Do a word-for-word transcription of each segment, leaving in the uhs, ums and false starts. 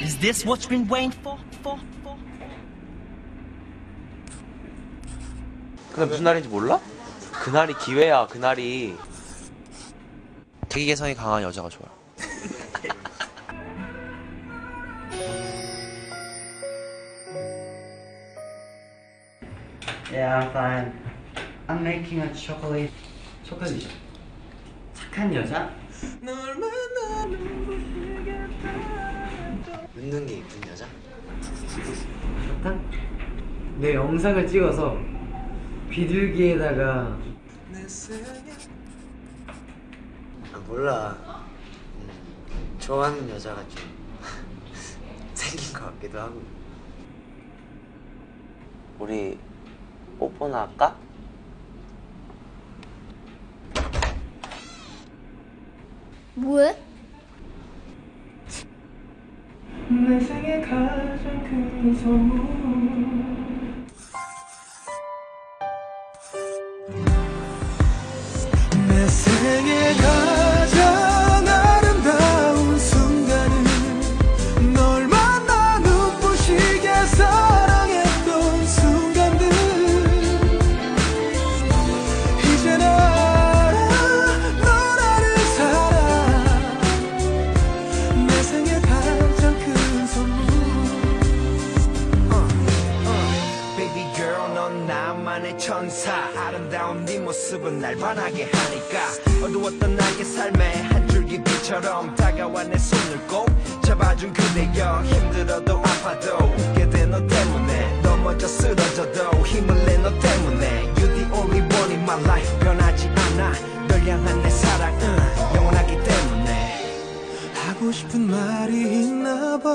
Is this what you've been waiting for? for? for? 근데 무슨 날인지 몰라? 그날이 기회야. 그날이 자기 개성이 강한 여자가 좋아. Yeah, I'm fine. I'm making a chocolate. 초콜릿. 착한 여자? 웃는 게 이쁜 여자? 좋다. 내 영상을 찍어서 비둘기에다가 아 몰라. 음, 좋아하는 여자가 좀 생긴 것 같기도 하고. 우리 뽀뽀나 할까? 뭐해? 내 생에 가장 큰 선물. 내 생에 가장 아름다운 순간은 널 만나 눈부시게 사랑했던 순간들. 이젠 알아 너라는 사람 내 생에 가장 큰 선물. uh, uh. Baby girl 넌 나만의 천사. 아름다운 네 모습은 날 반하게 하니까 어두웠던 나의 삶에 한 줄기 빛처럼 다가와 내 손을 꼭 잡아준 그대여. 힘들어도 아파도 웃게 돼 너 때문에. 넘어져 쓰러져도 힘을 내 너 때문에. You the only one in my life. 변하지 않아 널 향한 내 사랑은 영원하기 때문에. 하고 싶은 말이 있나봐.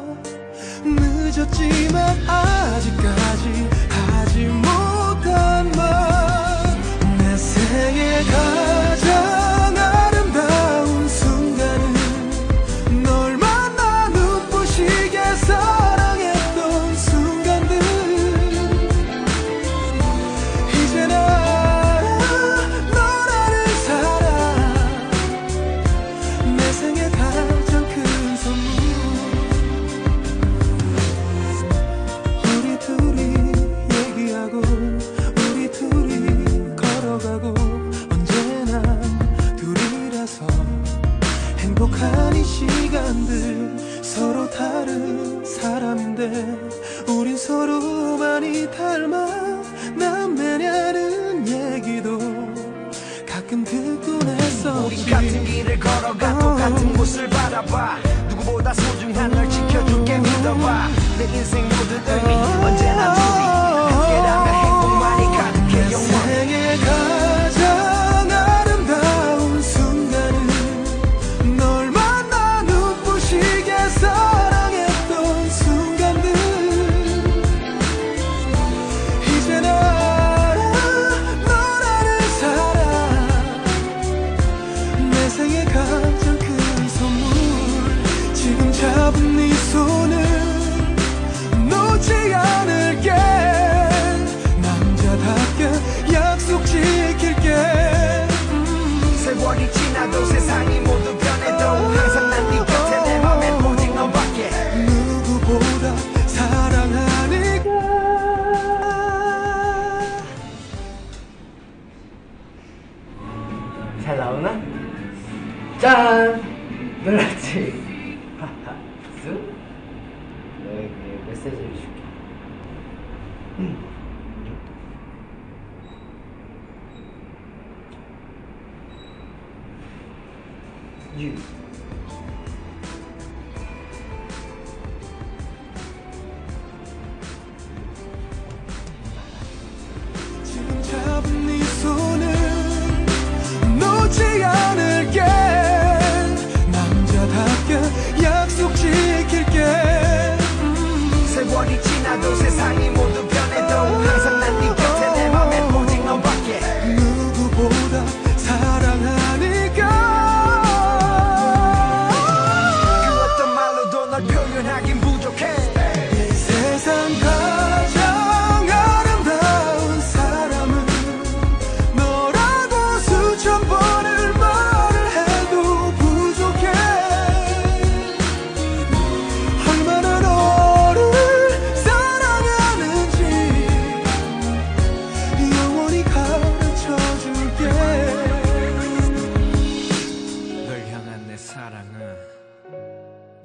늦었지만 아직까지 하지 못한 말. 내 생에 가장 아름다운 순간은 널 만나 눈부시게 사랑했던 순간들. 이젠 알아 너라는 사람 내 생에 가장 큰 선물. 우리 둘이 얘기하고 우리 둘이 걸어가고 언제나 둘이라서 행복한 이 시간들. 서로 다른 사람인데 우린 서로 많이 닮아 남매냐는 얘기도 가끔 듣곤 했었지. 우린 같은 길을 걸어가 똑같은 곳을 바라봐. 누구보다 소중한 널 지켜줄게 믿어봐. 내 인생 모든 의미 언제나 둘이 함께라면 행복만이 가득해 영원. 생에 가장 아름다운 순간은 널 만나 눈부시게 사랑했던 순간들. 이젠 알아 너라는 사람 내 생에 가장 큰 선물. 지금 잡은 네 손을 놓지 않을게. 남자답게 약속 지킬게. 음. 세월이 지나도 세상이 모두 변해도 항상 난 네 곁에 내 맘엔 오직 너밖에. 누구보다 사랑하니까. 잘 나오나? 짠! 놀랐지? 하하 쑥 너에게 메시지를 줄게. 음. You. 지금 잡은 네 손을 놓지 않을게. 남자답게 약속 지킬게. 음. 세월이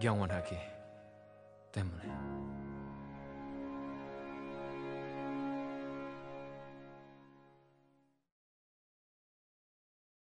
영원하기 때문에.